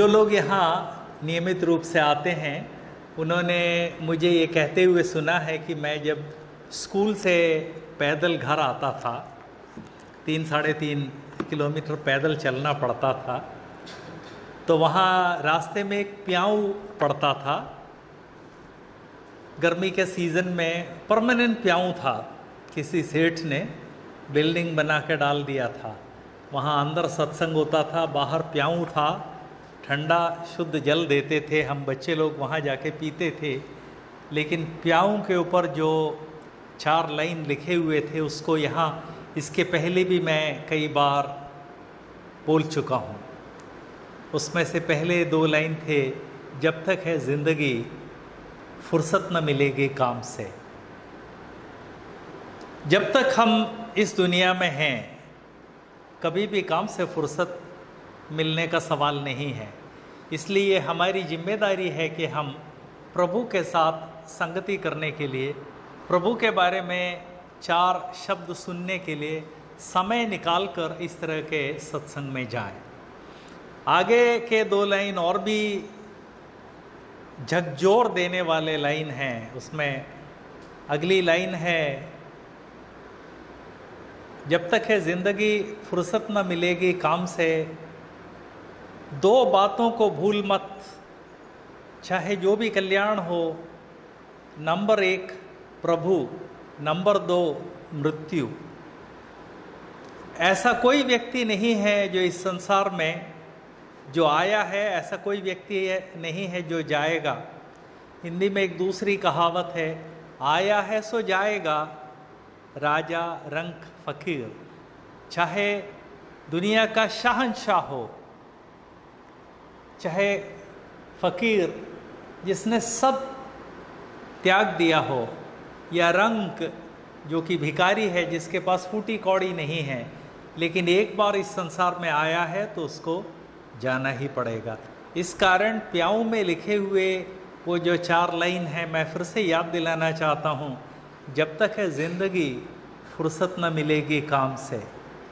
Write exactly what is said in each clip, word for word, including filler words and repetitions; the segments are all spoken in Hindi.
जो लोग यहाँ नियमित रूप से आते हैं उन्होंने मुझे ये कहते हुए सुना है कि मैं जब स्कूल से पैदल घर आता था, तीन साढ़े तीन किलोमीटर पैदल चलना पड़ता था, तो वहाँ रास्ते में एक प्याऊ पड़ता था। गर्मी के सीज़न में परमानेंट प्याऊ था, किसी सेठ ने बिल्डिंग बना के डाल दिया था। वहाँ अंदर सत्संग होता था, बाहर प्याऊ था, ठंडा शुद्ध जल देते थे, हम बच्चे लोग वहाँ जाके पीते थे। लेकिन प्याऊ के ऊपर जो चार लाइन लिखे हुए थे उसको यहाँ इसके पहले भी मैं कई बार बोल चुका हूँ। उसमें से पहले दो लाइन थे, जब तक है ज़िंदगी फुर्सत न मिलेगी काम से। जब तक हम इस दुनिया में हैं कभी भी काम से फुर्सत मिलने का सवाल नहीं है। इसलिए हमारी जिम्मेदारी है कि हम प्रभु के साथ संगति करने के लिए, प्रभु के बारे में चार शब्द सुनने के लिए समय निकालकर इस तरह के सत्संग में जाएं। आगे के दो लाइन और भी झकझोर देने वाले लाइन हैं। उसमें अगली लाइन है, जब तक है ज़िंदगी फुर्सत न मिलेगी काम से, दो बातों को भूल मत, चाहे जो भी कल्याण हो। नंबर एक प्रभु, नंबर दो मृत्यु। ऐसा कोई व्यक्ति नहीं है जो इस संसार में जो आया है, ऐसा कोई व्यक्ति नहीं है जो जाएगा। हिंदी में एक दूसरी कहावत है, आया है सो जाएगा, राजा रंक फकीर। चाहे दुनिया का शहंशाह हो, चाहे फकीर जिसने सब त्याग दिया हो, या रंक जो कि भिखारी है जिसके पास फूटी कौड़ी नहीं है, लेकिन एक बार इस संसार में आया है तो उसको जाना ही पड़ेगा। इस कारण प्याऊ में लिखे हुए वो जो चार लाइन है मैं फिर से याद दिलाना चाहता हूँ, जब तक है ज़िंदगी फुर्सत न मिलेगी काम से,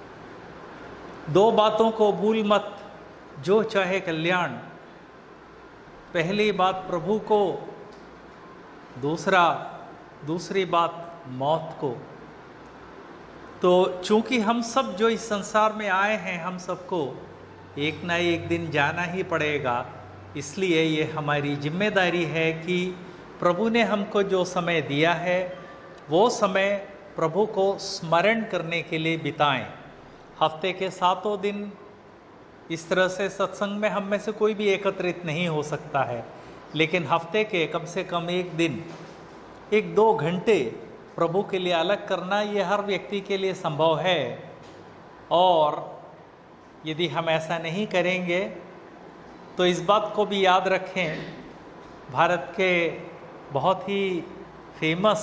दो बातों को भूल मत, जो चाहे कल्याण। पहली बात प्रभु को, दूसरा दूसरी बात मौत को। तो चूंकि हम सब जो इस संसार में आए हैं, हम सबको एक ना एक दिन जाना ही पड़ेगा। इसलिए ये हमारी जिम्मेदारी है कि प्रभु ने हमको जो समय दिया है वो समय प्रभु को स्मरण करने के लिए बिताएं। हफ्ते के सातों दिन इस तरह से सत्संग में हम में से कोई भी एकत्रित नहीं हो सकता है, लेकिन हफ्ते के कम से कम एक दिन, एक दो घंटे प्रभु के लिए अलग करना ये हर व्यक्ति के लिए संभव है। और यदि हम ऐसा नहीं करेंगे तो इस बात को भी याद रखें, भारत के बहुत ही फेमस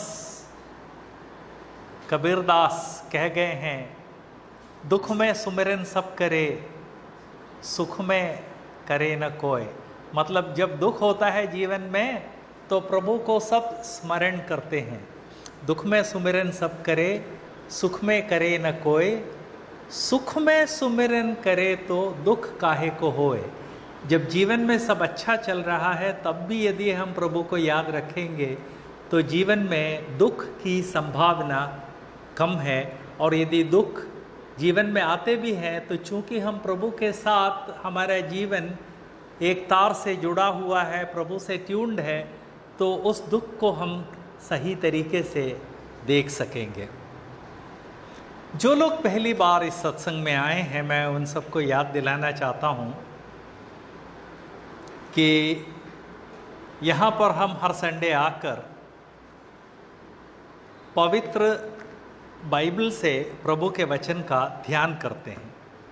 कबीरदास कह गए हैं, दुख में सुमिरन सब करे, सुख में करे न कोई। मतलब जब दुख होता है जीवन में तो प्रभु को सब स्मरण करते हैं। दुख में सुमिरन सब करे, सुख में करे न कोई, सुख में सुमिरन करे तो दुख काहे को होए। जब जीवन में सब अच्छा चल रहा है तब भी यदि हम प्रभु को याद रखेंगे तो जीवन में दुख की संभावना कम है। और यदि दुख जीवन में आते भी हैं तो चूंकि हम प्रभु के साथ, हमारा जीवन एक तार से जुड़ा हुआ है, प्रभु से ट्यून्ड है, तो उस दुख को हम सही तरीके से देख सकेंगे। जो लोग पहली बार इस सत्संग में आए हैं, मैं उन सबको याद दिलाना चाहता हूँ कि यहाँ पर हम हर संडे आकर पवित्र बाइबल से प्रभु के वचन का ध्यान करते हैं।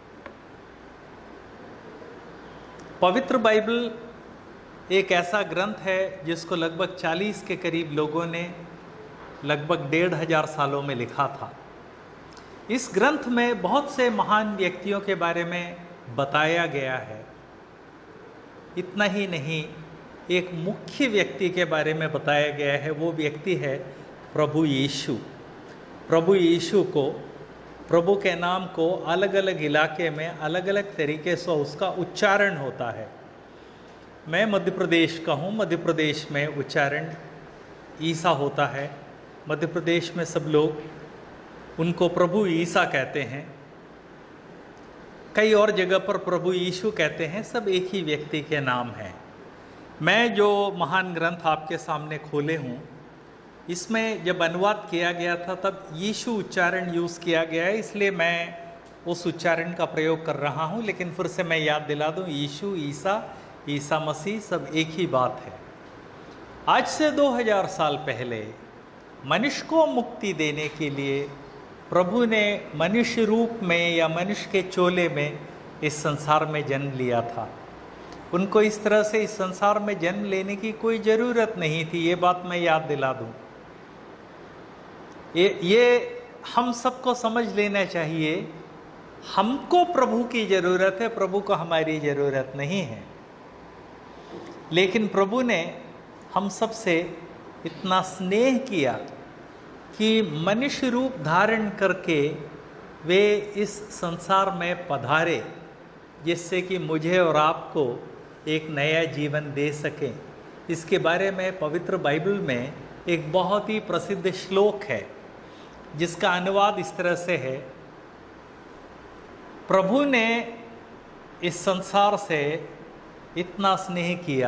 पवित्र बाइबल एक ऐसा ग्रंथ है जिसको लगभग चालीस के करीब लोगों ने लगभग डेढ़ हजार सालों में लिखा था। इस ग्रंथ में बहुत से महान व्यक्तियों के बारे में बताया गया है। इतना ही नहीं, एक मुख्य व्यक्ति के बारे में बताया गया है, वो व्यक्ति है प्रभु यीशु। प्रभु यीशु को, प्रभु के नाम को अलग अलग इलाके में अलग अलग तरीके से उसका उच्चारण होता है। मैं मध्य प्रदेश का हूँ। मध्य प्रदेश में उच्चारण ईसा होता है। मध्य प्रदेश में सब लोग उनको प्रभु ईसा कहते हैं। कई और जगह पर प्रभु यीशु कहते हैं। सब एक ही व्यक्ति के नाम हैं। मैं जो महान ग्रंथ आपके सामने खोले हूँ, इसमें जब अनुवाद किया गया था तब यीशु उच्चारण यूज़ किया गया है, इसलिए मैं उस उच्चारण का प्रयोग कर रहा हूँ। लेकिन फिर से मैं याद दिला दूँ, यीशु, ईसा, ईसा मसीह सब एक ही बात है। आज से दो हज़ार साल पहले मनुष्य को मुक्ति देने के लिए प्रभु ने मनुष्य रूप में या मनुष्य के चोले में इस संसार में जन्म लिया था। उनको इस तरह से इस संसार में जन्म लेने की कोई ज़रूरत नहीं थी, ये बात मैं याद दिला दूँ। ये ये हम सबको समझ लेना चाहिए। हमको प्रभु की ज़रूरत है, प्रभु को हमारी ज़रूरत नहीं है। लेकिन प्रभु ने हम सबसे इतना स्नेह किया कि मनुष्य रूप धारण करके वे इस संसार में पधारे, जिससे कि मुझे और आपको एक नया जीवन दे सकें। इसके बारे में पवित्र बाइबल में एक बहुत ही प्रसिद्ध श्लोक है, जिसका अनुवाद इस तरह से है, प्रभु ने इस संसार से इतना स्नेह किया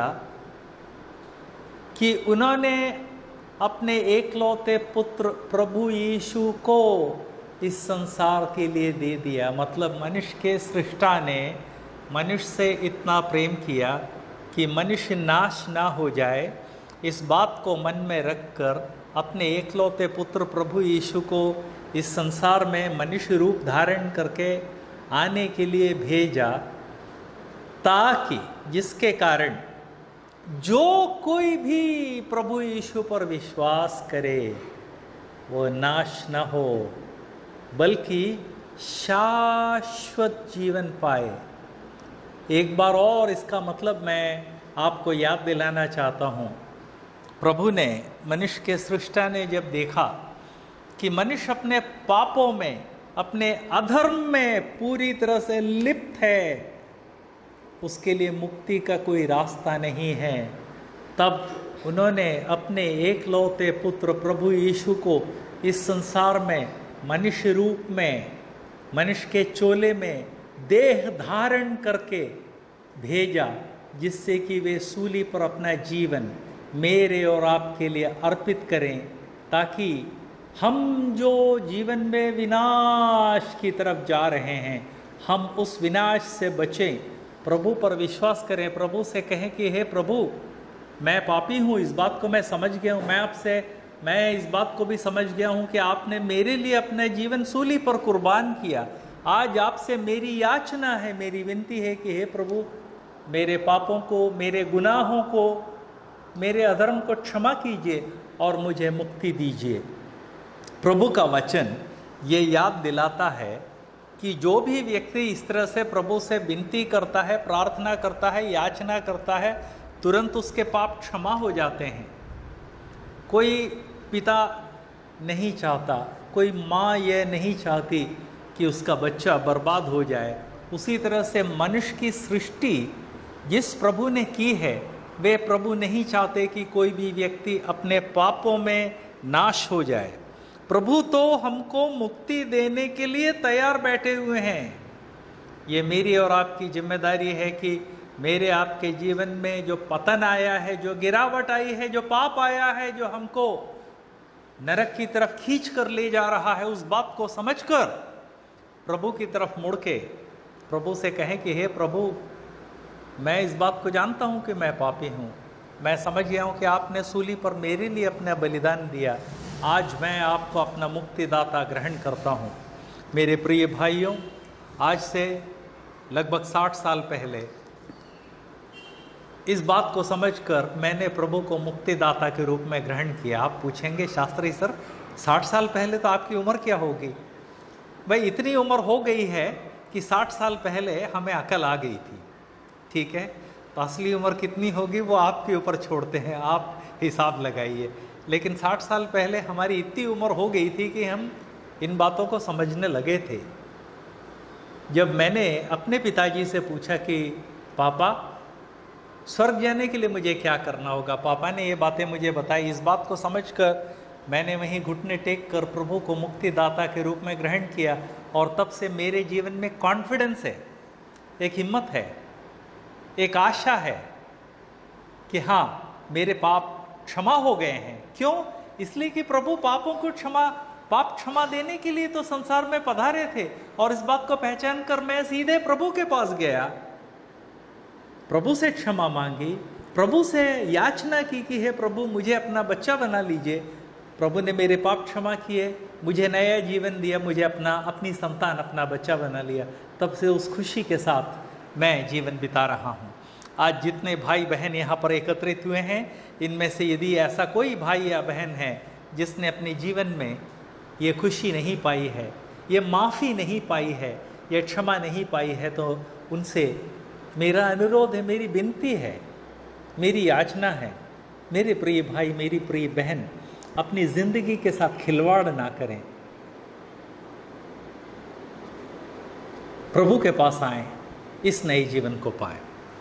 कि उन्होंने अपने एकलौते पुत्र प्रभु यीशु को इस संसार के लिए दे दिया। मतलब मनुष्य के सृष्टा ने मनुष्य से इतना प्रेम किया कि मनुष्य नाश ना हो जाए। इस बात को मन में रखकर अपने एकलौते पुत्र प्रभु यीशु को इस संसार में मनुष्य रूप धारण करके आने के लिए भेजा, ताकि जिसके कारण जो कोई भी प्रभु यीशु पर विश्वास करे वो नाश न हो, बल्कि शाश्वत जीवन पाए। एक बार और इसका मतलब मैं आपको याद दिलाना चाहता हूँ। प्रभु ने, मनुष्य के सृष्टा ने जब देखा कि मनुष्य अपने पापों में, अपने अधर्म में पूरी तरह से लिप्त है, उसके लिए मुक्ति का कोई रास्ता नहीं है, तब उन्होंने अपने एकलौते पुत्र प्रभु यीशु को इस संसार में मनुष्य रूप में, मनुष्य के चोले में देह धारण करके भेजा, जिससे कि वे सूली पर अपना जीवन मेरे और आपके लिए अर्पित करें, ताकि हम जो जीवन में विनाश की तरफ जा रहे हैं, हम उस विनाश से बचें। प्रभु पर विश्वास करें, प्रभु से कहें कि हे प्रभु, मैं पापी हूँ, इस बात को मैं समझ गया हूँ। मैं आपसे मैं इस बात को भी समझ गया हूँ कि आपने मेरे लिए अपना जीवन सूली पर कुर्बान किया। आज आपसे मेरी याचना है, मेरी विनती है कि हे प्रभु, मेरे पापों को, मेरे गुनाहों को, मेरे अधर्म को क्षमा कीजिए और मुझे मुक्ति दीजिए। प्रभु का वचन ये याद दिलाता है कि जो भी व्यक्ति इस तरह से प्रभु से विनती करता है, प्रार्थना करता है, याचना करता है, तुरंत उसके पाप क्षमा हो जाते हैं। कोई पिता नहीं चाहता, कोई माँ ये नहीं चाहती कि उसका बच्चा बर्बाद हो जाए। उसी तरह से मनुष्य की सृष्टि जिस प्रभु ने की है, वे प्रभु नहीं चाहते कि कोई भी व्यक्ति अपने पापों में नाश हो जाए। प्रभु तो हमको मुक्ति देने के लिए तैयार बैठे हुए हैं। ये मेरी और आपकी जिम्मेदारी है कि मेरे आपके जीवन में जो पतन आया है, जो गिरावट आई है, जो पाप आया है, जो हमको नरक की तरफ खींच कर ले जा रहा है, उस बात को समझकर प्रभु की तरफ मुड़ के प्रभु से कहें कि हे प्रभु, मैं इस बात को जानता हूँ कि मैं पापी हूँ। मैं समझ गया हूँ कि आपने सूली पर मेरे लिए अपना बलिदान दिया। आज मैं आपको अपना मुक्तिदाता ग्रहण करता हूँ। मेरे प्रिय भाइयों, आज से लगभग साठ साल पहले इस बात को समझकर मैंने प्रभु को मुक्तिदाता के रूप में ग्रहण किया। आप पूछेंगे, शास्त्री सर, साठ साल पहले तो आपकी उम्र क्या होगी? भाई, इतनी उम्र हो गई है कि साठ साल पहले हमें अकल आ गई थी। ठीक है, तो असली उम्र कितनी होगी वो आपके ऊपर छोड़ते हैं, आप हिसाब लगाइए। लेकिन साठ साल पहले हमारी इतनी उम्र हो गई थी कि हम इन बातों को समझने लगे थे। जब मैंने अपने पिताजी से पूछा कि पापा, स्वर्ग जाने के लिए मुझे क्या करना होगा? पापा ने ये बातें मुझे बताई। इस बात को समझकर मैंने वहीं घुटने टेक कर प्रभु को मुक्तिदाता के रूप में ग्रहण किया, और तब से मेरे जीवन में कॉन्फिडेंस है, एक हिम्मत है, एक आशा है कि हाँ, मेरे पाप क्षमा हो गए हैं। क्यों? इसलिए कि प्रभु पापों को क्षमा पाप क्षमा देने के लिए तो संसार में पधारे थे, और इस बात को पहचान कर मैं सीधे प्रभु के पास गया, प्रभु से क्षमा मांगी, प्रभु से याचना की कि हे प्रभु मुझे अपना बच्चा बना लीजिए। प्रभु ने मेरे पाप क्षमा किए, मुझे नया जीवन दिया, मुझे अपना अपनी संतान, अपना बच्चा बना लिया। तब से उस खुशी के साथ मैं जीवन बिता रहा हूँ। आज जितने भाई बहन यहाँ पर एकत्रित हुए हैं, इनमें से यदि ऐसा कोई भाई या बहन है जिसने अपने जीवन में ये खुशी नहीं पाई है, ये माफ़ी नहीं पाई है, ये क्षमा नहीं पाई है, तो उनसे मेरा अनुरोध है, मेरी विनती है, मेरी याचना है, मेरे प्रिय भाई, मेरी प्रिय बहन, अपनी ज़िंदगी के साथ खिलवाड़ ना करें, प्रभु के पास आएं, इस नए जीवन को पाएं।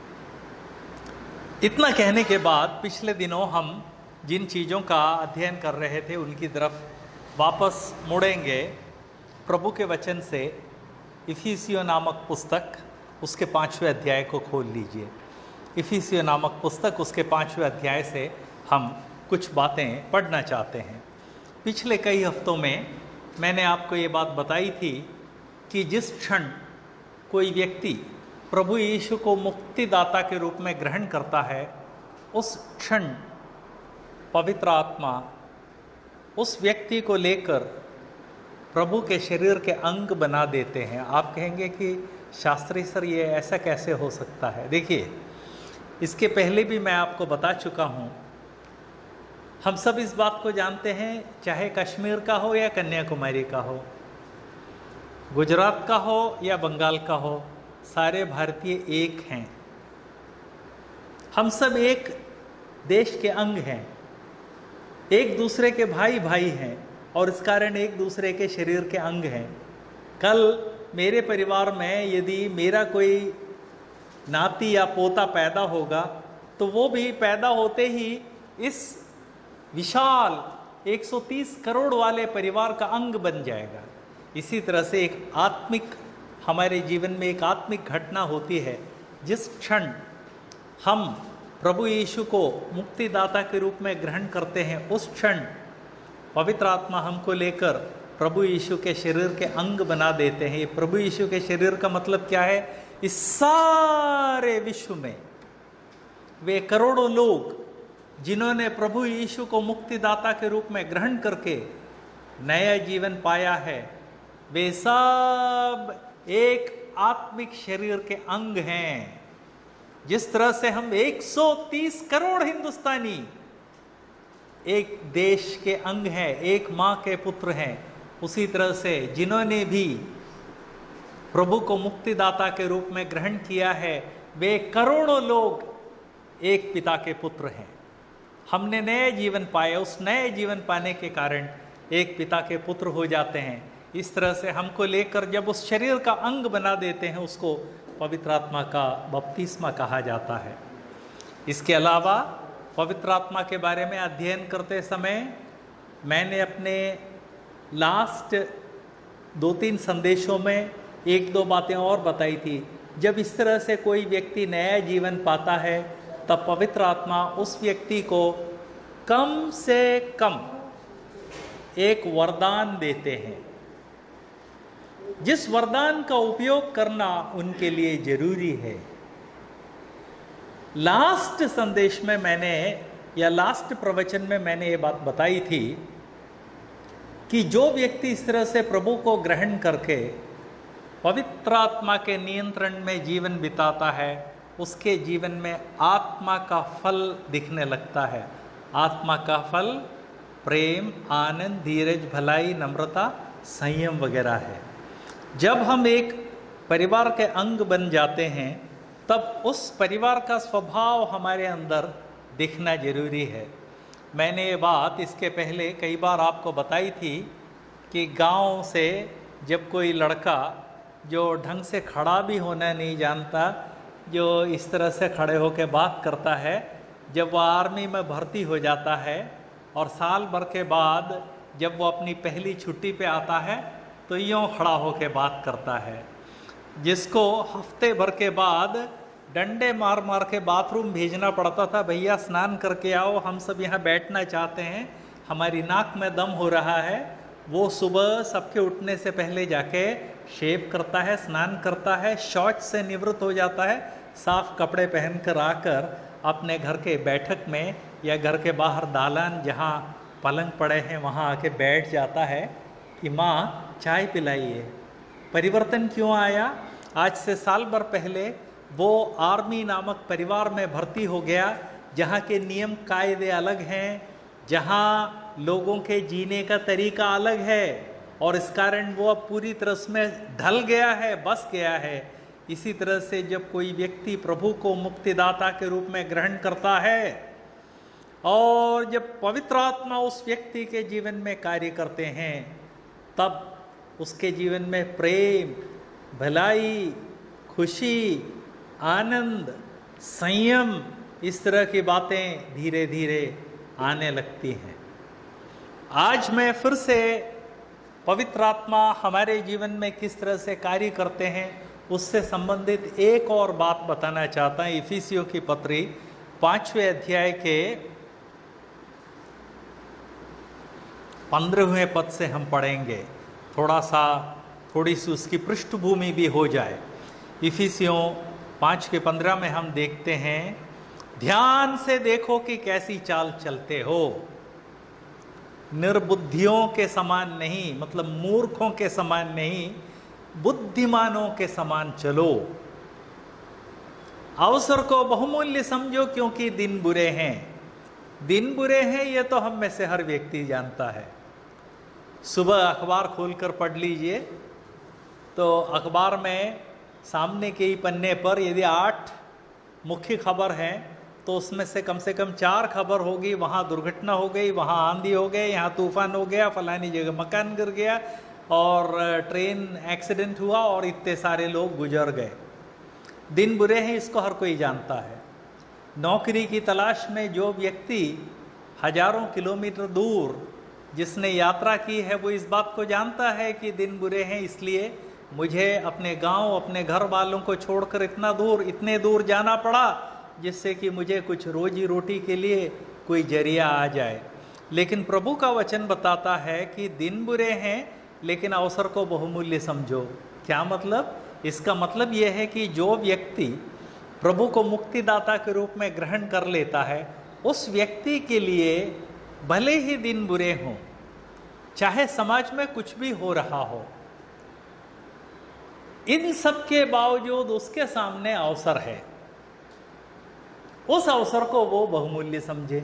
इतना कहने के बाद पिछले दिनों हम जिन चीज़ों का अध्ययन कर रहे थे उनकी तरफ वापस मुड़ेंगे। प्रभु के वचन से इफिसियों नामक पुस्तक, उसके पाँचवें अध्याय को खोल लीजिए। इफिसियों नामक पुस्तक, उसके पाँचवें अध्याय से हम कुछ बातें पढ़ना चाहते हैं। पिछले कई हफ्तों में मैंने आपको ये बात बताई थी कि जिस क्षण कोई व्यक्ति प्रभु यीशु को मुक्तिदाता के रूप में ग्रहण करता है, उस क्षण पवित्र आत्मा उस व्यक्ति को लेकर प्रभु के शरीर के अंग बना देते हैं। आप कहेंगे कि शास्त्री सर ये ऐसा कैसे हो सकता है? देखिए, इसके पहले भी मैं आपको बता चुका हूँ। हम सब इस बात को जानते हैं, चाहे कश्मीर का हो या कन्याकुमारी का हो, गुजरात का हो या बंगाल का हो, सारे भारतीय एक हैं। हम सब एक देश के अंग हैं, एक दूसरे के भाई भाई हैं, और इस कारण एक दूसरे के शरीर के अंग हैं। कल मेरे परिवार में यदि मेरा कोई नाती या पोता पैदा होगा, तो वो भी पैदा होते ही इस विशाल एक सौ तीस करोड़ वाले परिवार का अंग बन जाएगा। इसी तरह से एक आत्मिक, हमारे जीवन में एक आत्मिक घटना होती है। जिस क्षण हम प्रभु यीशु को मुक्तिदाता के रूप में ग्रहण करते हैं, उस क्षण पवित्र आत्मा हमको लेकर प्रभु यीशु के शरीर के अंग बना देते हैं। ये प्रभु यीशु के शरीर का मतलब क्या है? इस सारे विश्व में वे करोड़ों लोग जिन्होंने प्रभु यीशु को मुक्तिदाता के रूप में ग्रहण करके नया जीवन पाया है, वे सब एक आत्मिक शरीर के अंग हैं। जिस तरह से हम एक सौ तीस करोड़ हिंदुस्तानी एक देश के अंग हैं, एक माँ के पुत्र हैं, उसी तरह से जिन्होंने भी प्रभु को मुक्तिदाता के रूप में ग्रहण किया है, वे करोड़ों लोग एक पिता के पुत्र हैं। हमने नए जीवन पाया, उस नए जीवन पाने के कारण एक पिता के पुत्र हो जाते हैं। इस तरह से हमको लेकर जब उस शरीर का अंग बना देते हैं, उसको पवित्र आत्मा का बपतिस्मा कहा जाता है। इसके अलावा पवित्र आत्मा के बारे में अध्ययन करते समय मैंने अपने लास्ट दो तीन संदेशों में एक दो बातें और बताई थी। जब इस तरह से कोई व्यक्ति नया जीवन पाता है, तब पवित्र आत्मा उस व्यक्ति को कम से कम एक वरदान देते हैं, जिस वरदान का उपयोग करना उनके लिए जरूरी है। लास्ट संदेश में मैंने या लास्ट प्रवचन में मैंने ये बात बताई थी कि जो व्यक्ति इस तरह से प्रभु को ग्रहण करके पवित्र आत्मा के नियंत्रण में जीवन बिताता है, उसके जीवन में आत्मा का फल दिखने लगता है। आत्मा का फल प्रेम, आनंद, धीरज, भलाई, नम्रता, संयम वगैरह है। जब हम एक परिवार के अंग बन जाते हैं, तब उस परिवार का स्वभाव हमारे अंदर दिखना जरूरी है। मैंने ये बात इसके पहले कई बार आपको बताई थी कि गांव से जब कोई लड़का जो ढंग से खड़ा भी होना नहीं जानता, जो इस तरह से खड़े होकर बात करता है, जब वह आर्मी में भर्ती हो जाता है और साल भर के बाद जब वो अपनी पहली छुट्टी पे आता है तो यूँ खड़ा होकर बात करता है। जिसको हफ्ते भर के बाद डंडे मार मार के बाथरूम भेजना पड़ता था, भैया स्नान करके आओ, हम सब यहाँ बैठना चाहते हैं, हमारी नाक में दम हो रहा है, वो सुबह सबके उठने से पहले जाके शेव करता है, स्नान करता है, शौच से निवृत्त हो जाता है, साफ कपड़े पहन कर आकर अपने घर के बैठक में या घर के बाहर दालान जहाँ पलंग पड़े हैं वहाँ आके बैठ जाता है कि माँ चाय पिलाइए। परिवर्तन क्यों आया? आज से साल भर पहले वो आर्मी नामक परिवार में भर्ती हो गया, जहाँ के नियम कायदे अलग हैं, जहाँ लोगों के जीने का तरीका अलग है, और इस कारण वो अब पूरी तरह में ढल गया है, बस गया है। इसी तरह से जब कोई व्यक्ति प्रभु को मुक्तिदाता के रूप में ग्रहण करता है और जब पवित्र आत्मा उस व्यक्ति के जीवन में कार्य करते हैं, तब उसके जीवन में प्रेम, भलाई, खुशी, आनंद, संयम, इस तरह की बातें धीरे धीरे आने लगती हैं। आज मैं फिर से पवित्र आत्मा हमारे जीवन में किस तरह से कार्य करते हैं उससे संबंधित एक और बात बताना चाहता हूँ। इफिसियों की पत्री पांचवें अध्याय के पंद्रहवें पद से हम पढ़ेंगे, थोड़ा सा थोड़ी सी उसकी पृष्ठभूमि भी हो जाए। इफिसियों पाँच के पंद्रह में हम देखते हैं, ध्यान से देखो कि कैसी चाल चलते हो, निर्बुद्धियों के समान नहीं, मतलब मूर्खों के समान नहीं, बुद्धिमानों के समान चलो। अवसर को बहुमूल्य समझो क्योंकि दिन बुरे हैं। दिन बुरे हैं ये तो हम में से हर व्यक्ति जानता है। सुबह अखबार खोलकर पढ़ लीजिए तो अखबार में सामने के ही पन्ने पर यदि आठ मुख्य खबर हैं तो उसमें से कम से कम चार खबर होगी, वहाँ दुर्घटना हो गई, वहाँ आंधी हो गई, यहाँ तूफान हो गया, फलानी जगह मकान गिर गया और ट्रेन एक्सीडेंट हुआ और इतने सारे लोग गुजर गए। दिन बुरे हैं, इसको हर कोई जानता है। नौकरी की तलाश में जो व्यक्ति हजारों किलोमीटर दूर जिसने यात्रा की है वो इस बात को जानता है कि दिन बुरे हैं, इसलिए मुझे अपने गांव, अपने घर वालों को छोड़कर इतना दूर इतने दूर जाना पड़ा जिससे कि मुझे कुछ रोजी रोटी के लिए कोई जरिया आ जाए। लेकिन प्रभु का वचन बताता है कि दिन बुरे हैं लेकिन अवसर को बहुमूल्य समझो। क्या मतलब? इसका मतलब यह है कि जो व्यक्ति प्रभु को मुक्तिदाता के रूप में ग्रहण कर लेता है, उस व्यक्ति के लिए भले ही दिन बुरे हों, चाहे समाज में कुछ भी हो रहा हो, इन सब के बावजूद उसके सामने अवसर है, उस अवसर को वो बहुमूल्य समझे।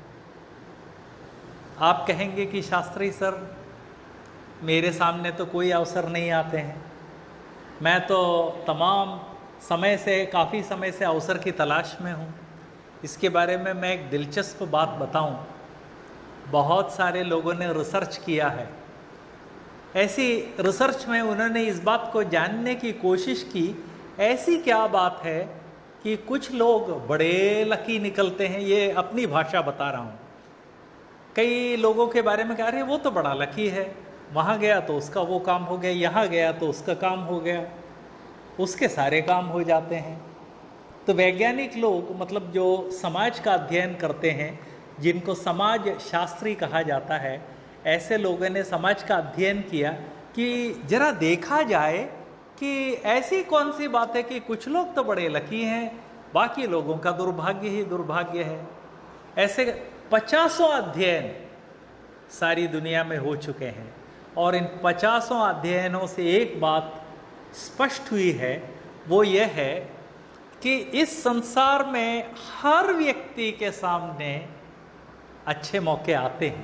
आप कहेंगे कि शास्त्री सर मेरे सामने तो कोई अवसर नहीं आते हैं, मैं तो तमाम समय से काफ़ी समय से अवसर की तलाश में हूँ। इसके बारे में मैं एक दिलचस्प बात बताऊँ। बहुत सारे लोगों ने रिसर्च किया है। ऐसी रिसर्च में उन्होंने इस बात को जानने की कोशिश की, ऐसी क्या बात है कि कुछ लोग बड़े लकी निकलते हैं। ये अपनी भाषा बता रहा हूँ। कई लोगों के बारे में कह रहे हैं वो तो बड़ा लकी है, वहाँ गया तो उसका वो काम हो गया, यहाँ गया तो उसका काम हो गया, उसके सारे काम हो जाते हैं। तो वैज्ञानिक लोग, मतलब जो समाज का अध्ययन करते हैं, जिनको समाज शास्त्री कहा जाता है, ऐसे लोगों ने समाज का अध्ययन किया कि जरा देखा जाए कि ऐसी कौन सी बात है कि कुछ लोग तो बड़े लकी हैं, बाकी लोगों का दुर्भाग्य ही दुर्भाग्य है। ऐसे पचासों अध्ययन सारी दुनिया में हो चुके हैं और इन पचासों अध्ययनों से एक बात स्पष्ट हुई है, वो ये है कि इस संसार में हर व्यक्ति के सामने अच्छे मौके आते हैं।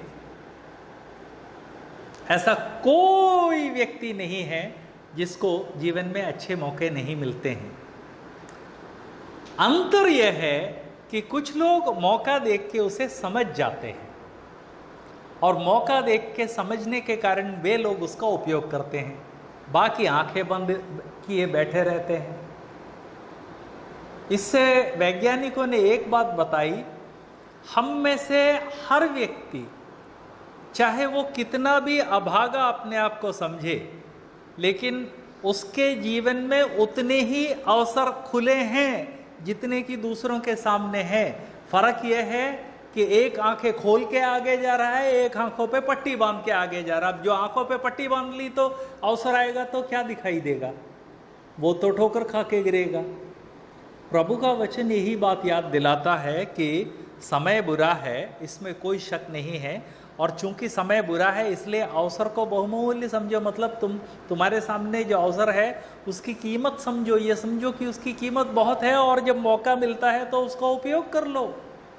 ऐसा कोई व्यक्ति नहीं है जिसको जीवन में अच्छे मौके नहीं मिलते हैं। अंतर यह है कि कुछ लोग मौका देख के उसे समझ जाते हैं और मौका देख के समझने के कारण वे लोग उसका उपयोग करते हैं, बाकी आंखें बंद किए बैठे रहते हैं। इससे वैज्ञानिकों ने एक बात बताई, हम में से हर व्यक्ति चाहे वो कितना भी अभागा अपने आप को समझे, लेकिन उसके जीवन में उतने ही अवसर खुले हैं जितने कि दूसरों के सामने हैं। फर्क यह है कि एक आंखें खोल के आगे जा रहा है, एक आंखों पे पट्टी बांध के आगे जा रहा है। अब जो आंखों पे पट्टी बांध ली तो अवसर आएगा तो क्या दिखाई देगा, वो तो ठोकर खा के गिरेगा। प्रभु का वचन यही बात याद दिलाता है कि समय बुरा है, इसमें कोई शक नहीं है, और चूंकि समय बुरा है इसलिए अवसर को बहुमूल्य समझो। मतलब तुम तुम्हारे सामने जो अवसर है उसकी कीमत समझो, ये समझो कि उसकी कीमत बहुत है, और जब मौका मिलता है तो उसका उपयोग कर लो।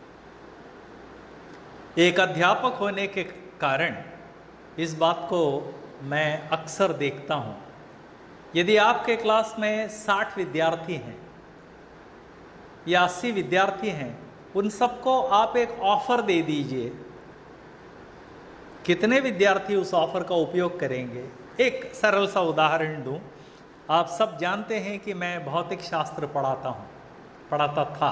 एक अध्यापक होने के कारण इस बात को मैं अक्सर देखता हूँ। यदि आपके क्लास में साठ विद्यार्थी हैं या अस्सी विद्यार्थी हैं, उन सबको आप एक ऑफर दे दीजिए, कितने विद्यार्थी उस ऑफर का उपयोग करेंगे? एक सरल सा उदाहरण दूं। आप सब जानते हैं कि मैं भौतिक शास्त्र पढ़ाता हूं, पढ़ाता था।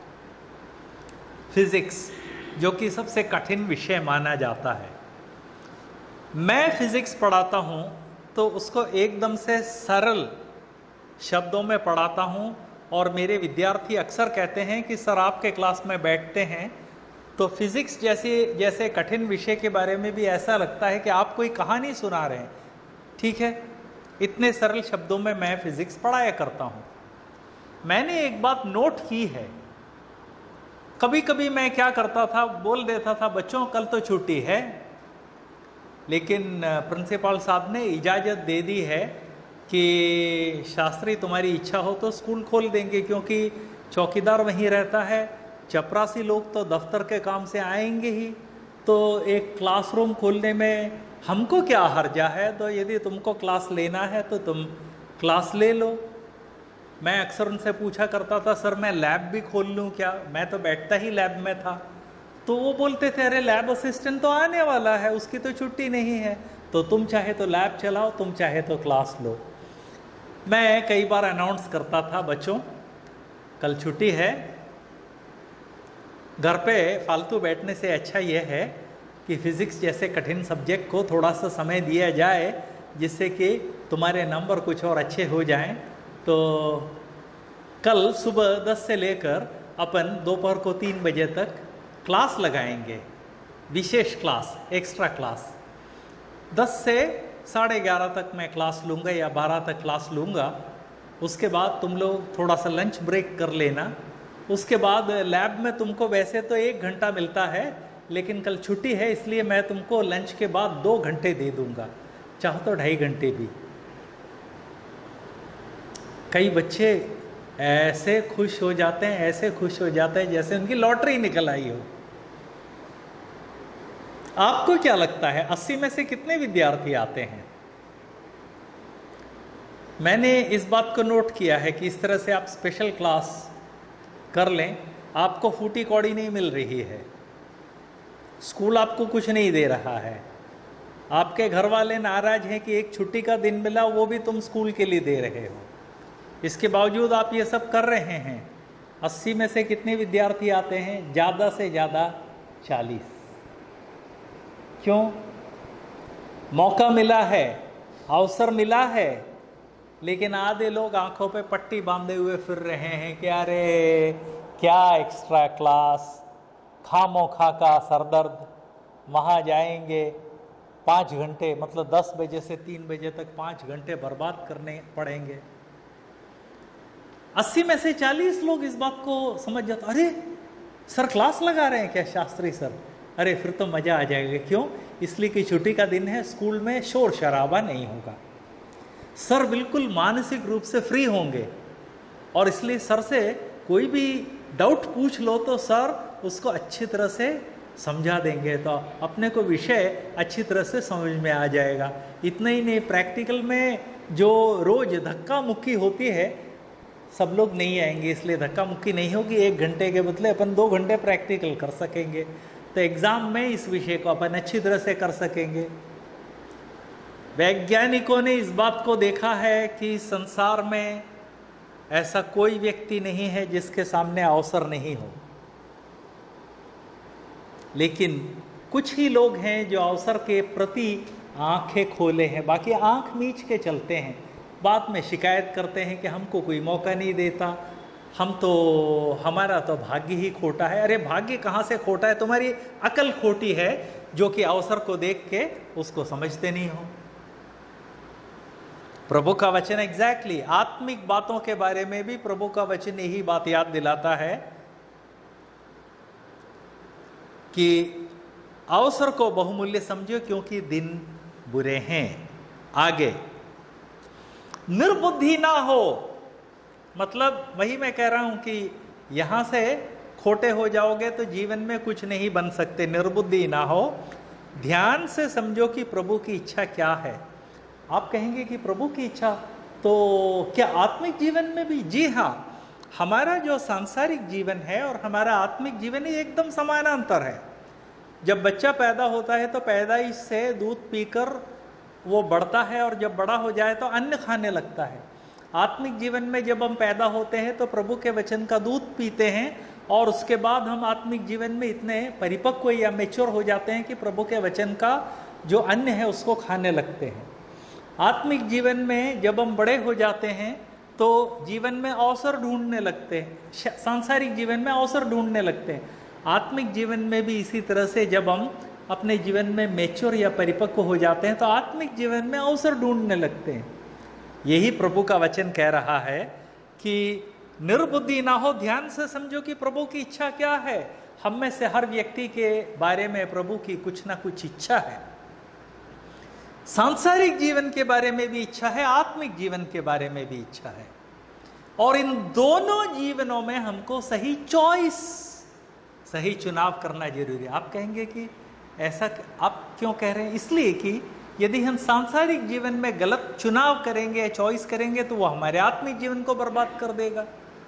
फिजिक्स जो कि सबसे कठिन विषय माना जाता है, मैं फिजिक्स पढ़ाता हूं तो उसको एकदम से सरल शब्दों में पढ़ाता हूं, और मेरे विद्यार्थी अक्सर कहते हैं कि सर आपके क्लास में बैठते हैं तो फिजिक्स जैसे जैसे कठिन विषय के बारे में भी ऐसा लगता है कि आप कोई कहानी सुना रहे हैं। ठीक है, इतने सरल शब्दों में मैं फिजिक्स पढ़ाया करता हूं। मैंने एक बात नोट की है, कभी कभी मैं क्या करता था, बोल देता था बच्चों कल तो छुट्टी है, लेकिन प्रिंसिपल साहब ने इजाज़त दे दी है कि शास्त्री तुम्हारी इच्छा हो तो स्कूल खोल देंगे, क्योंकि चौकीदार वहीं रहता है, चपरासी लोग तो दफ्तर के काम से आएंगे ही, तो एक क्लासरूम खोलने में हमको क्या हर्जा है, तो यदि तुमको क्लास लेना है तो तुम क्लास ले लो। मैं अक्सर उनसे पूछा करता था सर मैं लैब भी खोल लूँ क्या, मैं तो बैठता ही लैब में था। तो वो बोलते थे अरे लैब असिस्टेंट तो आने वाला है, उसकी तो छुट्टी नहीं है, तो तुम चाहे तो लैब चलाओ, तुम चाहे तो क्लास लो। मैं कई बार अनाउंस करता था बच्चों कल छुट्टी है, घर पे फालतू बैठने से अच्छा यह है कि फिज़िक्स जैसे कठिन सब्जेक्ट को थोड़ा सा समय दिया जाए जिससे कि तुम्हारे नंबर कुछ और अच्छे हो जाएं। तो कल सुबह दस से लेकर अपन दोपहर को तीन बजे तक क्लास लगाएंगे, विशेष क्लास, एक्स्ट्रा क्लास। दस से साढ़े ग्यारह तक मैं क्लास लूँगा या बारह तक क्लास लूँगा। उसके बाद तुम लोग थोड़ा सा लंच ब्रेक कर लेना। उसके बाद लैब में तुमको वैसे तो एक घंटा मिलता है, लेकिन कल छुट्टी है इसलिए मैं तुमको लंच के बाद दो घंटे दे दूंगा, चाहो तो ढाई घंटे भी। कई बच्चे ऐसे खुश हो जाते हैं, ऐसे खुश हो जाते हैं जैसे उनकी लॉटरी निकल आई हो। आपको क्या लगता है अस्सी में से कितने विद्यार्थी आते हैं? मैंने इस बात को नोट किया है कि इस तरह से आप स्पेशल क्लास कर लें, आपको फूटी कौड़ी नहीं मिल रही है, स्कूल आपको कुछ नहीं दे रहा है, आपके घर वाले नाराज हैं कि एक छुट्टी का दिन मिला वो भी तुम स्कूल के लिए दे रहे हो, इसके बावजूद आप ये सब कर रहे हैं। अस्सी में से कितने विद्यार्थी आते हैं? ज़्यादा से ज़्यादा चालीस। क्यों? मौका मिला है, अवसर मिला है, लेकिन आधे लोग आंखों पे पट्टी बांधे हुए फिर रहे हैं कि अरे क्या एक्स्ट्रा क्लास, खामो खा का सरदर्द, वहाँ जाएंगे पाँच घंटे, मतलब दस बजे से तीन बजे तक पाँच घंटे बर्बाद करने पड़ेंगे। अस्सी में से चालीस लोग इस बात को समझ जाते, अरे सर क्लास लगा रहे हैं क्या शास्त्री सर, अरे फिर तो मज़ा आ जाएगा। क्यों? इसलिए कि छुट्टी का दिन है, स्कूल में शोर शराबा नहीं होगा, सर बिल्कुल मानसिक रूप से फ्री होंगे, और इसलिए सर से कोई भी डाउट पूछ लो तो सर उसको अच्छी तरह से समझा देंगे, तो अपने को विषय अच्छी तरह से समझ में आ जाएगा। इतना ही नहीं, प्रैक्टिकल में जो रोज़ धक्का मुक्की होती है सब लोग नहीं आएंगे, इसलिए धक्का मुक्की नहीं होगी, एक घंटे के बदले अपन दो घंटे प्रैक्टिकल कर सकेंगे, तो एग्ज़ाम में इस विषय को अपन अच्छी तरह से कर सकेंगे। वैज्ञानिकों ने इस बात को देखा है कि संसार में ऐसा कोई व्यक्ति नहीं है जिसके सामने अवसर नहीं हो, लेकिन कुछ ही लोग हैं जो अवसर के प्रति आंखें खोले हैं, बाकी आंख मीच के चलते हैं। बाद में शिकायत करते हैं कि हमको कोई मौका नहीं देता, हम तो हमारा तो भाग्य ही खोटा है। अरे भाग्य कहाँ से खोटा है? तुम्हारी अकल खोटी है जो कि अवसर को देख के उसको समझते नहीं हो। प्रभु का वचन एग्जैक्टली exactly, आत्मिक बातों के बारे में भी प्रभु का वचन यही बात याद दिलाता है कि अवसर को बहुमूल्य समझो क्योंकि दिन बुरे हैं। आगे, निर्बुद्धि ना हो, मतलब वही मैं कह रहा हूं कि यहां से खोटे हो जाओगे तो जीवन में कुछ नहीं बन सकते। निर्बुद्धि ना हो, ध्यान से समझो कि प्रभु की इच्छा क्या है। आप कहेंगे कि प्रभु की इच्छा तो क्या आत्मिक जीवन में भी? जी हाँ, हमारा जो सांसारिक जीवन है और हमारा आत्मिक जीवन है एकदम समानांतर है। जब बच्चा पैदा होता है तो पैदाइश से दूध पीकर वो बढ़ता है और जब बड़ा हो जाए तो अन्न खाने लगता है। आत्मिक जीवन में जब हम पैदा होते हैं तो प्रभु के वचन का दूध पीते हैं और उसके बाद हम आत्मिक जीवन में इतने परिपक्व या मैच्योर हो जाते हैं कि प्रभु के वचन का जो अन्न है उसको खाने लगते हैं। आत्मिक जीवन में जब हम बड़े हो जाते हैं तो जीवन में अवसर ढूंढने लगते हैं, सांसारिक जीवन में अवसर ढूंढने लगते हैं। आत्मिक जीवन में भी इसी तरह से जब हम अपने जीवन में मैच्योर या परिपक्व हो जाते हैं तो आत्मिक जीवन में अवसर ढूंढने लगते हैं। यही प्रभु का वचन कह रहा है कि निर्बुद्धि ना हो, ध्यान से समझो कि प्रभु की इच्छा क्या है। हम में से हर व्यक्ति के बारे में प्रभु की कुछ ना कुछ इच्छा है। सांसारिक जीवन के बारे में भी इच्छा है, आत्मिक जीवन के बारे में भी इच्छा है, और इन दोनों जीवनों में हमको सही चॉइस, सही चुनाव करना जरूरी है। आप कहेंगे कि ऐसा आप क्यों कह रहे हैं? इसलिए कि यदि हम सांसारिक जीवन में गलत चुनाव करेंगे, चॉइस करेंगे, तो वो हमारे आत्मिक जीवन को बर्बाद कर देगा।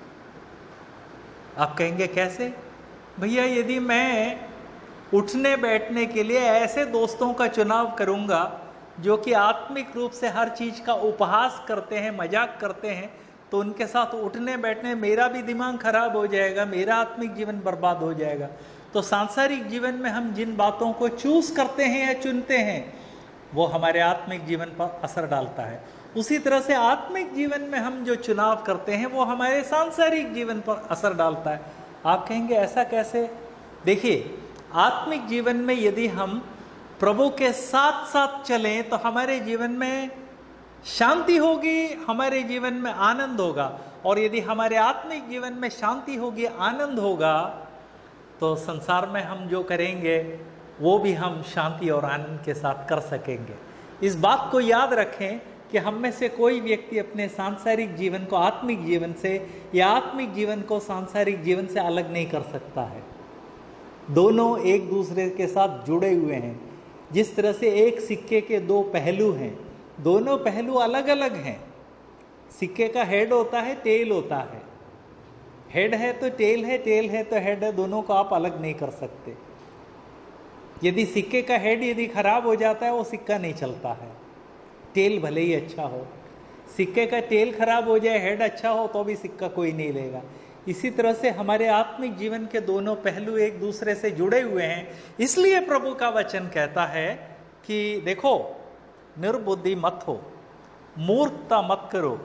आप कहेंगे कैसे? भैया, यदि मैं उठने बैठने के लिए ऐसे दोस्तों का चुनाव करूंगा जो कि आत्मिक रूप से हर चीज का उपहास करते हैं, मजाक करते हैं, तो उनके साथ उठने बैठने मेरा भी दिमाग खराब हो जाएगा, मेरा आत्मिक जीवन बर्बाद हो जाएगा। तो सांसारिक जीवन में हम जिन बातों को चूज करते हैं या चुनते हैं वो हमारे आत्मिक जीवन पर असर डालता है। उसी तरह से आत्मिक जीवन में हम जो चुनाव करते हैं वो हमारे सांसारिक जीवन पर असर डालता है। आप कहेंगे ऐसा कैसे? देखिए, आत्मिक जीवन में यदि हम प्रभु के साथ साथ चलें तो हमारे जीवन में शांति होगी, हमारे जीवन में आनंद होगा, और यदि हमारे आत्मिक जीवन में शांति होगी, आनंद होगा, तो संसार में हम जो करेंगे वो भी हम शांति और आनंद के साथ कर सकेंगे। इस बात को याद रखें कि हम में से कोई व्यक्ति अपने सांसारिक जीवन को आत्मिक जीवन से या आत्मिक जीवन को सांसारिक जीवन से अलग नहीं कर सकता है। दोनों एक दूसरे के साथ जुड़े हुए हैं। जिस तरह से एक सिक्के के दो पहलू हैं, दोनों पहलू अलग अलग हैं। सिक्के का हेड होता है, टेल होता है। हेड है तो टेल है, टेल है तो हेड है, दोनों को आप अलग नहीं कर सकते। यदि सिक्के का हेड यदि खराब हो जाता है वो सिक्का नहीं चलता है, टेल भले ही अच्छा हो। सिक्के का टेल खराब हो जाए, हेड अच्छा हो, तो भी सिक्का कोई नहीं लेगा। इसी तरह से हमारे आत्मिक जीवन के दोनों पहलू एक दूसरे से जुड़े हुए हैं। इसलिए प्रभु का वचन कहता है कि देखो, निर्बुद्धि मत हो, मूर्खता मत करो,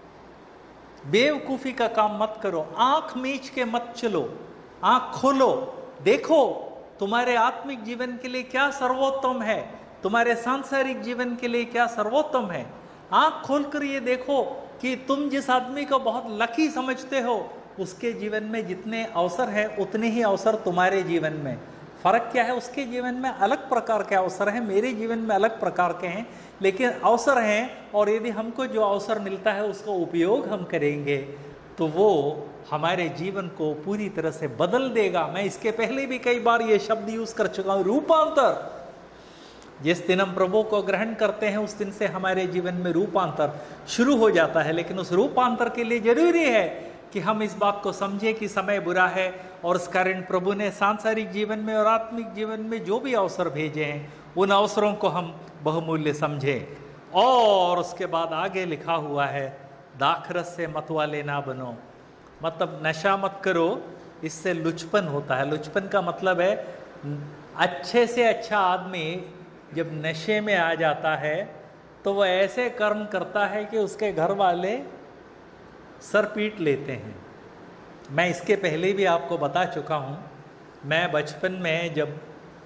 बेवकूफी का काम मत करो, आंख मीच के मत चलो, आंख खोलो, देखो तुम्हारे आत्मिक जीवन के लिए क्या सर्वोत्तम है, तुम्हारे सांसारिक जीवन के लिए क्या सर्वोत्तम है। आंख खोलकर ये देखो कि तुम जिस आदमी को बहुत लकी समझते हो उसके जीवन में जितने अवसर है उतने ही अवसर तुम्हारे जीवन में। फर्क क्या है? उसके जीवन में अलग प्रकार के अवसर हैं, मेरे जीवन में अलग प्रकार के हैं, लेकिन अवसर हैं, और यदि हमको जो अवसर मिलता है उसका उपयोग हम करेंगे तो वो हमारे जीवन को पूरी तरह से बदल देगा। मैं इसके पहले भी कई बार ये शब्द यूज कर चुका हूं, रूपांतर। जिस दिन हम प्रभु को ग्रहण करते हैं उस दिन से हमारे जीवन में रूपांतर शुरू हो जाता है। लेकिन उस रूपांतर के लिए जरूरी है कि हम इस बात को समझें कि समय बुरा है, और इस कारण प्रभु ने सांसारिक जीवन में और आत्मिक जीवन में जो भी अवसर भेजे हैं उन अवसरों को हम बहुमूल्य समझें। और उसके बाद आगे लिखा हुआ है, दाखरस से मत वाले ना बनो, मतलब नशा मत करो, इससे लुचपन होता है। लुचपन का मतलब है अच्छे से अच्छा आदमी जब नशे में आ जाता है तो वह ऐसे कर्म करता है कि उसके घर वाले सर पीट लेते हैं। मैं इसके पहले भी आपको बता चुका हूँ, मैं बचपन में जब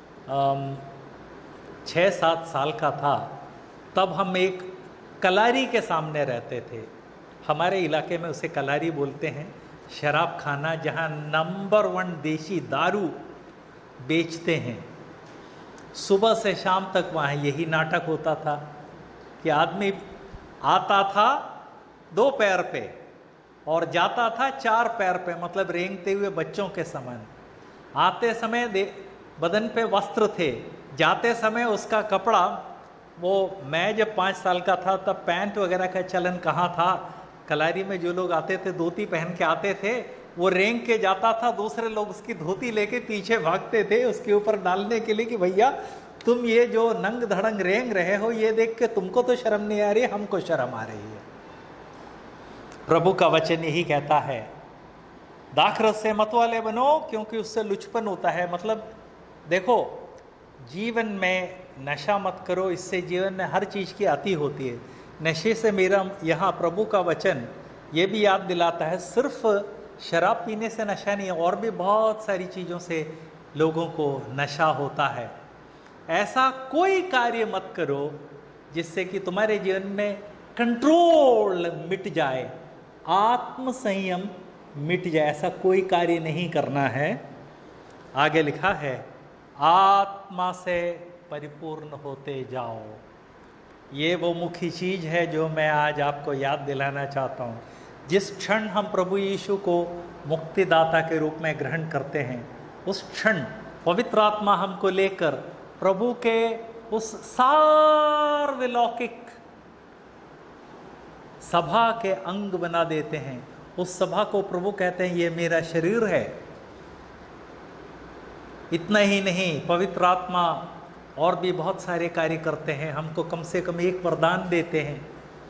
छः सात साल का था तब हम एक कलारी के सामने रहते थे। हमारे इलाके में उसे कलारी बोलते हैं, शराब खाना जहाँ नंबर वन देशी दारू बेचते हैं। सुबह से शाम तक वहाँ यही नाटक होता था कि आदमी आता था दो पैर पे और जाता था चार पैर पे, मतलब रेंगते हुए बच्चों के समान। आते समय दे बदन पे वस्त्र थे, जाते समय उसका कपड़ा, वो मैं जब पाँच साल का था तब पैंट वगैरह का चलन कहाँ था। कलारी में जो लोग आते थे धोती पहन के आते थे, वो रेंग के जाता था, दूसरे लोग उसकी धोती लेके पीछे भागते थे उसके ऊपर डालने के लिए कि भैया तुम ये जो नंग धड़ंग रेंग रहे हो ये देख के तुमको तो शर्म नहीं आ रही, हमको शर्म आ रही है। प्रभु का वचन यही कहता है, दाखरस से मत वाले बनो क्योंकि उससे लुचपन होता है। मतलब देखो, जीवन में नशा मत करो, इससे जीवन में हर चीज़ की अति होती है। नशे से मेरा यहाँ प्रभु का वचन ये भी याद दिलाता है, सिर्फ शराब पीने से नशा नहीं है, और भी बहुत सारी चीज़ों से लोगों को नशा होता है। ऐसा कोई कार्य मत करो जिससे कि तुम्हारे जीवन में कंट्रोल मिट जाए, आत्म संयम मिट जाए, ऐसा कोई कार्य नहीं करना है। आगे लिखा है, आत्मा से परिपूर्ण होते जाओ। ये वो मुख्य चीज़ है जो मैं आज आपको याद दिलाना चाहता हूँ। जिस क्षण हम प्रभु यीशु को मुक्तिदाता के रूप में ग्रहण करते हैं, उस क्षण पवित्र आत्मा हमको लेकर प्रभु के उस सार्वलौकिक सभा के अंग बना देते हैं। उस सभा को प्रभु कहते हैं ये मेरा शरीर है। इतना ही नहीं, पवित्र आत्मा और भी बहुत सारे कार्य करते हैं, हमको कम से कम एक वरदान देते हैं।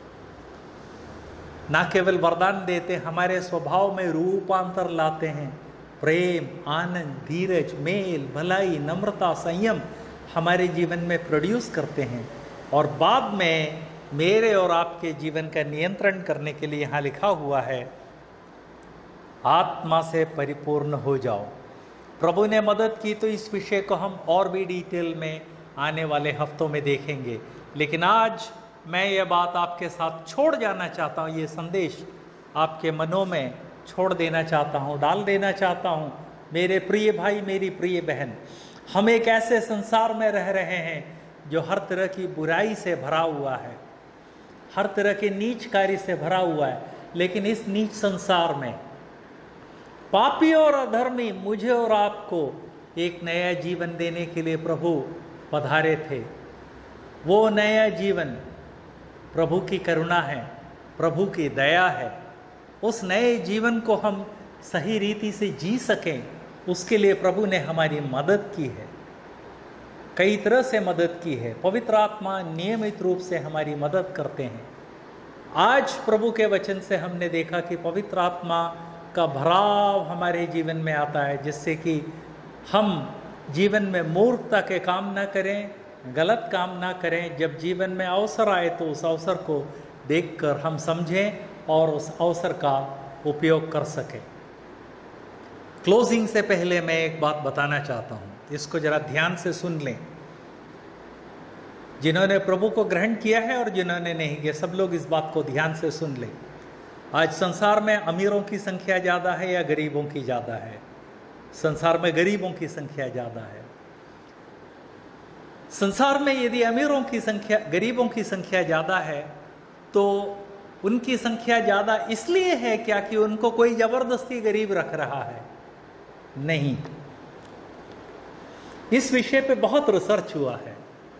ना केवल वरदान देते, हमारे स्वभाव में रूपांतर लाते हैं। प्रेम, आनंद, धीरज, मेल, भलाई, नम्रता, संयम हमारे जीवन में प्रोड्यूस करते हैं, और बाद में मेरे और आपके जीवन का नियंत्रण करने के लिए यहाँ लिखा हुआ है, आत्मा से परिपूर्ण हो जाओ। प्रभु ने मदद की तो इस विषय को हम और भी डिटेल में आने वाले हफ्तों में देखेंगे, लेकिन आज मैं ये बात आपके साथ छोड़ जाना चाहता हूँ, ये संदेश आपके मनों में छोड़ देना चाहता हूँ, डाल देना चाहता हूँ। मेरे प्रिय भाई, मेरी प्रिय बहन, हम एक ऐसे संसार में रह रहे हैं जो हर तरह की बुराई से भरा हुआ है, हर तरह के नीच कार्य से भरा हुआ है। लेकिन इस नीच संसार में पापी और अधर्मी मुझे और आपको एक नया जीवन देने के लिए प्रभु पधारे थे। वो नया जीवन प्रभु की करुणा है, प्रभु की दया है। उस नए जीवन को हम सही रीति से जी सकें, उसके लिए प्रभु ने हमारी मदद की है, कई तरह से मदद की है। पवित्र आत्मा नियमित रूप से हमारी मदद करते हैं। आज प्रभु के वचन से हमने देखा कि पवित्र आत्मा का भराव हमारे जीवन में आता है, जिससे कि हम जीवन में मूर्खता के काम ना करें, गलत काम ना करें। जब जीवन में अवसर आए तो उस अवसर को देखकर हम समझें और उस अवसर का उपयोग कर सकें। क्लोजिंग से पहले मैं एक बात बताना चाहता हूँ, इसको जरा ध्यान से सुन लें। जिन्होंने प्रभु को ग्रहण किया है और जिन्होंने नहीं किया, सब लोग इस बात को ध्यान से सुन लें। आज संसार में अमीरों की संख्या ज़्यादा है या गरीबों की ज़्यादा है? संसार में गरीबों की संख्या ज़्यादा है। संसार में यदि अमीरों की संख्या, गरीबों की संख्या ज़्यादा है तो उनकी संख्या ज़्यादा इसलिए है क्या कि उनको कोई ज़बरदस्ती गरीब रख रहा है? नहीं। इस विषय पे बहुत रिसर्च हुआ है।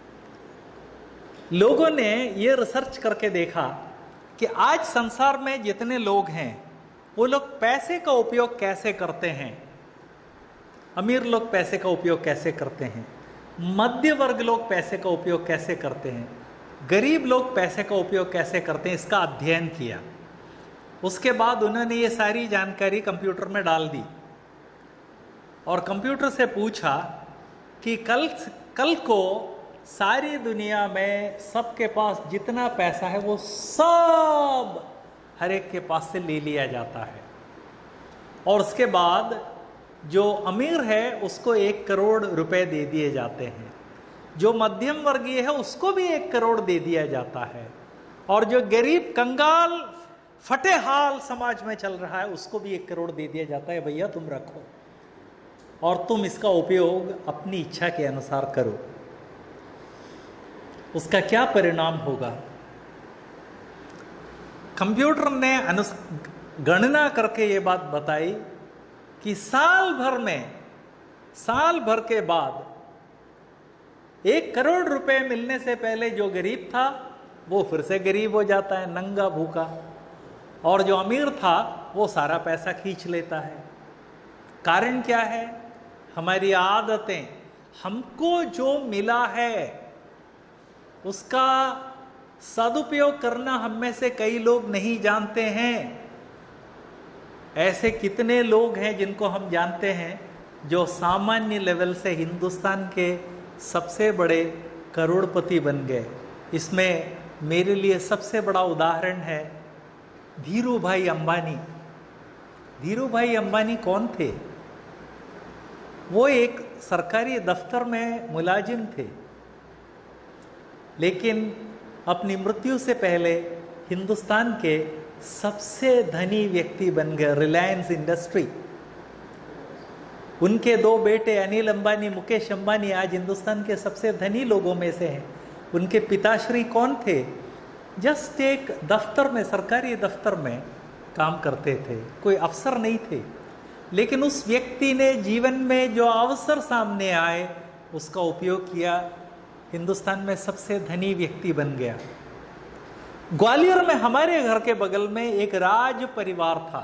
लोगों ने ये रिसर्च करके देखा कि आज संसार में जितने लोग हैं वो लोग पैसे का उपयोग कैसे करते हैं। अमीर लोग पैसे का उपयोग कैसे करते हैं, मध्य वर्ग लोग पैसे का उपयोग कैसे करते हैं, गरीब लोग पैसे का उपयोग कैसे करते हैं, इसका अध्ययन किया। उसके बाद उन्होंने ये सारी जानकारी कंप्यूटर में डाल दी और कंप्यूटर से पूछा कि कल कल को सारी दुनिया में सबके पास जितना पैसा है वो सब हर एक के पास से ले लिया जाता है और उसके बाद जो अमीर है उसको एक करोड़ रुपए दे दिए जाते हैं, जो मध्यम वर्गीय है उसको भी एक करोड़ दे दिया जाता है और जो गरीब कंगाल फटे हाल समाज में चल रहा है उसको भी एक करोड़ दे दिया जाता है, भैया तुम रखो और तुम इसका उपयोग अपनी इच्छा के अनुसार करो। उसका क्या परिणाम होगा? कंप्यूटर ने अनुस गणना करके ये बात बताई कि साल भर में साल भर के बाद एक करोड़ रुपए मिलने से पहले जो गरीब था वो फिर से गरीब हो जाता है, नंगा भूखा, और जो अमीर था वो सारा पैसा खींच लेता है। कारण क्या है? हमारी आदतें। हमको जो मिला है उसका सदुपयोग करना हम में से कई लोग नहीं जानते हैं। ऐसे कितने लोग हैं जिनको हम जानते हैं जो सामान्य लेवल से हिंदुस्तान के सबसे बड़े करोड़पति बन गए। इसमें मेरे लिए सबसे बड़ा उदाहरण है धीरू भाई अंबानी। धीरू भाई अंबानी कौन थे? वो एक सरकारी दफ्तर में मुलाजिम थे, लेकिन अपनी मृत्यु से पहले हिंदुस्तान के सबसे धनी व्यक्ति बन गए। रिलायंस इंडस्ट्री, उनके दो बेटे अनिल अंबानी, मुकेश अंबानी आज हिंदुस्तान के सबसे धनी लोगों में से हैं। उनके पिताश्री कौन थे? जस्ट एक दफ्तर में, सरकारी दफ्तर में काम करते थे, कोई अफसर नहीं थे, लेकिन उस व्यक्ति ने जीवन में जो अवसर सामने आए उसका उपयोग किया, हिंदुस्तान में सबसे धनी व्यक्ति बन गया। ग्वालियर में हमारे घर के बगल में एक राज परिवार था।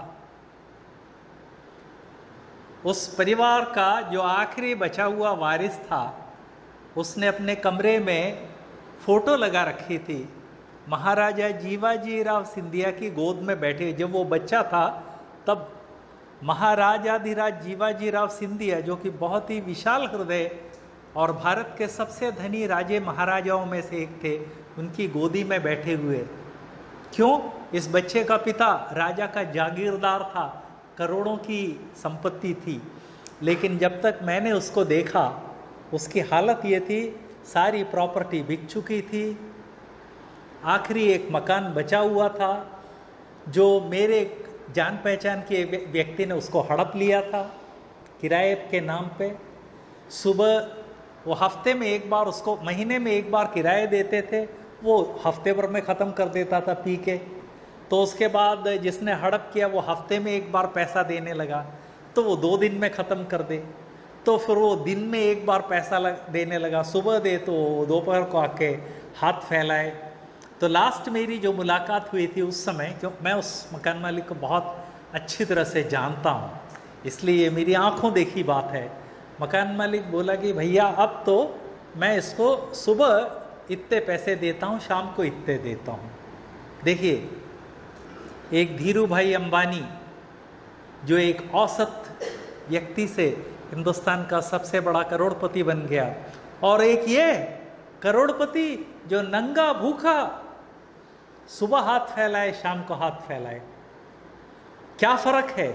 उस परिवार का जो आखिरी बचा हुआ वारिस था उसने अपने कमरे में फोटो लगा रखी थी महाराजा जीवाजी राव सिंधिया की गोद में बैठे। जब वो बच्चा था तब महाराजाधिराज जीवाजी राव सिंधिया, जो कि बहुत ही विशाल हृदय और भारत के सबसे धनी राजे महाराजाओं में से एक थे, उनकी गोदी में बैठे हुए। क्यों? इस बच्चे का पिता राजा का जागीरदार था, करोड़ों की संपत्ति थी, लेकिन जब तक मैंने उसको देखा उसकी हालत ये थी, सारी प्रॉपर्टी बिक चुकी थी, आखिरी एक मकान बचा हुआ था जो मेरे जान पहचान के व्यक्ति ने उसको हड़प लिया था किराए के नाम पे। सुबह वो हफ्ते में एक बार, उसको महीने में एक बार किराए देते थे, वो हफ्ते भर में ख़त्म कर देता था पी के। तो उसके बाद जिसने हड़प किया वो हफ्ते में एक बार पैसा देने लगा, तो वो दो दिन में ख़त्म कर दे, तो फिर वो दिन में एक बार पैसा लग, देने लगा, सुबह दे तो दोपहर को आके हाथ फैलाए। तो लास्ट मेरी जो मुलाकात हुई थी उस समय, क्यों मैं उस मकान मालिक को बहुत अच्छी तरह से जानता हूँ, इसलिए मेरी आंखों देखी बात है। मकान मालिक बोला कि भैया अब तो मैं इसको सुबह इतने पैसे देता हूँ, शाम को इतने देता हूँ। देखिए, एक धीरू भाई अंबानी जो एक औसत व्यक्ति से हिंदुस्तान का सबसे बड़ा करोड़पति बन गया, और एक ये करोड़पति जो नंगा भूखा सुबह हाथ फैलाए, शाम को हाथ फैलाए। क्या फर्क है?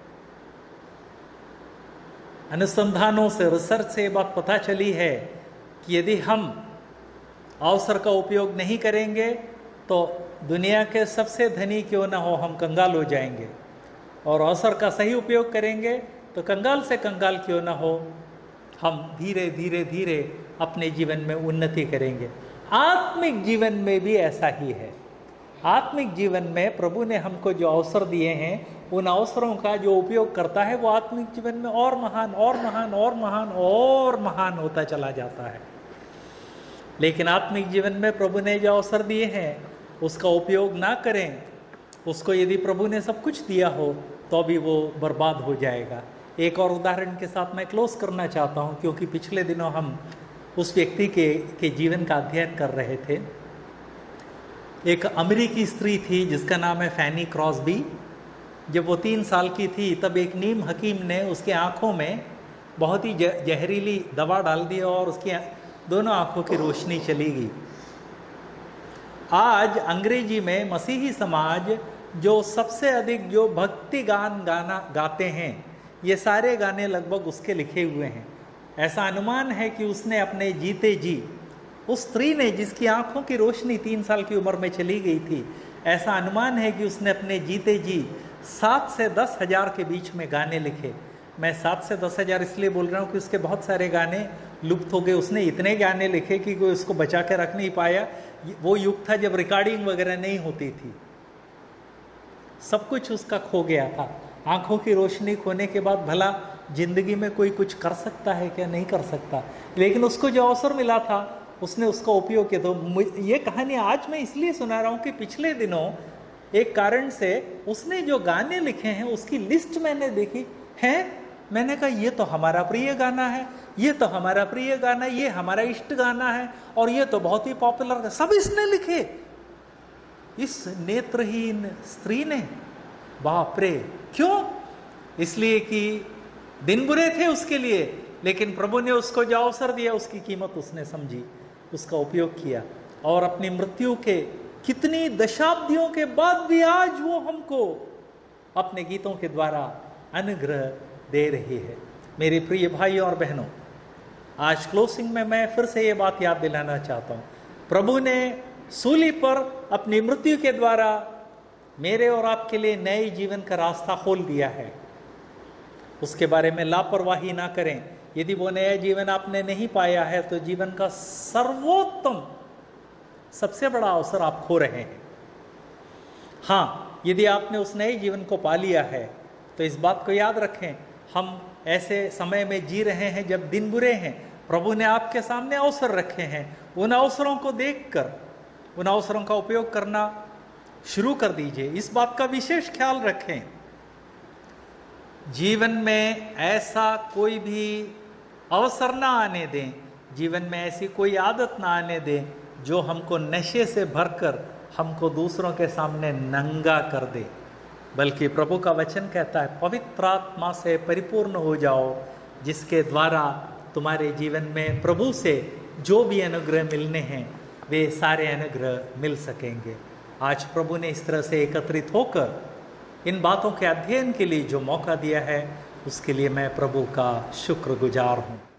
अनुसंधानों से, रिसर्च से बात पता चली है कि यदि हम अवसर का उपयोग नहीं करेंगे तो दुनिया के सबसे धनी क्यों ना हो, हम कंगाल हो जाएंगे, और अवसर का सही उपयोग करेंगे तो कंगाल से कंगाल क्यों ना हो, हम धीरे धीरे धीरे अपने जीवन में उन्नति करेंगे। आत्मिक जीवन में भी ऐसा ही है। आत्मिक जीवन में प्रभु ने हमको जो अवसर दिए हैं, उन अवसरों का जो उपयोग करता है वो आत्मिक जीवन में और महान और महान और महान और महान होता चला जाता है। लेकिन आत्मिक जीवन में प्रभु ने जो अवसर दिए हैं उसका उपयोग ना करें, उसको यदि प्रभु ने सब कुछ दिया हो तो भी वो बर्बाद हो जाएगा। एक और उदाहरण के साथ मैं क्लोज करना चाहता हूँ, क्योंकि पिछले दिनों हम उस व्यक्ति के के जीवन का अध्ययन कर रहे थे। एक अमेरिकी स्त्री थी जिसका नाम है फैनी क्रॉसबी। जब वो तीन साल की थी तब एक नीम हकीम ने उसकी आंखों में बहुत ही जहरीली दवा डाल दी और उसकी दोनों आंखों की रोशनी चली गई। आज अंग्रेजी में मसीही समाज जो सबसे अधिक जो भक्ति गान गाना गाते हैं, ये सारे गाने लगभग उसके लिखे हुए हैं। ऐसा अनुमान है कि उसने अपने जीते जी, उस स्त्री ने जिसकी आंखों की रोशनी तीन साल की उम्र में चली गई थी, ऐसा अनुमान है कि उसने अपने जीते जी सात से दस हजार के बीच में गाने लिखे। मैं सात से दस हजार इसलिए बोल रहा हूँ कि उसके बहुत सारे गाने लुप्त हो गए। उसने इतने गाने लिखे कि कोई उसको बचा के रख नहीं पाया। वो युग था जब रिकॉर्डिंग वगैरह नहीं होती थी, सब कुछ उसका खो गया था। आंखों की रोशनी खोने के बाद भला जिंदगी में कोई कुछ कर सकता है क्या? नहीं कर सकता। लेकिन उसको जो अवसर मिला था उसने उसका उपयोग किया। तो ये कहानी आज मैं इसलिए सुना रहा हूँ कि पिछले दिनों एक कारण से उसने जो गाने लिखे हैं उसकी लिस्ट मैंने देखी है। मैंने कहा ये तो हमारा प्रिय गाना है, ये तो हमारा प्रिय गाना है, ये हमारा इष्ट गाना है और ये तो बहुत ही पॉपुलर है। सब इसने लिखे, इस नेत्रहीन स्त्री ने। बाप रे! क्यों? इसलिए कि दिन बुरे थे उसके लिए, लेकिन प्रभु ने उसको जो अवसर दिया उसकी कीमत उसने समझी, उसका उपयोग किया और अपनी मृत्यु के कितनी दशाब्दियों के बाद भी आज वो हमको अपने गीतों के द्वारा अनुग्रह दे रही है। मेरे प्रिय भाइयों और बहनों, आज क्लोजिंग में मैं फिर से ये बात याद दिलाना चाहता हूँ, प्रभु ने सूली पर अपनी मृत्यु के द्वारा मेरे और आपके लिए नए जीवन का रास्ता खोल दिया है। उसके बारे में लापरवाही ना करें। यदि वो नया जीवन आपने नहीं पाया है तो जीवन का सर्वोत्तम सबसे बड़ा अवसर आप खो रहे हैं। हाँ, यदि आपने उस नए जीवन को पा लिया है तो इस बात को याद रखें, हम ऐसे समय में जी रहे हैं जब दिन बुरे हैं। प्रभु ने आपके सामने अवसर रखे हैं, उन अवसरों को देखकर उन अवसरों का उपयोग करना शुरू कर दीजिए। इस बात का विशेष ख्याल रखें, जीवन में ऐसा कोई भी अवसर ना आने दें, जीवन में ऐसी कोई आदत ना आने दें जो हमको नशे से भरकर हमको दूसरों के सामने नंगा कर दे। बल्कि प्रभु का वचन कहता है, पवित्र आत्मा से परिपूर्ण हो जाओ, जिसके द्वारा तुम्हारे जीवन में प्रभु से जो भी अनुग्रह मिलने हैं वे सारे अनुग्रह मिल सकेंगे। आज प्रभु ने इस तरह से एकत्रित होकर इन बातों के अध्ययन के लिए जो मौका दिया है उसके लिए मैं प्रभु का शुक्रगुजार हूँ।